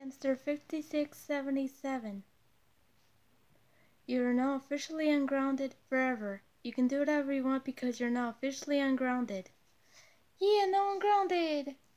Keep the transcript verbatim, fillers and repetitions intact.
Samster fifty-six seventy-seven. You are now officially ungrounded forever. You can do whatever you want because you're now officially ungrounded. Yeah, now I'm grounded!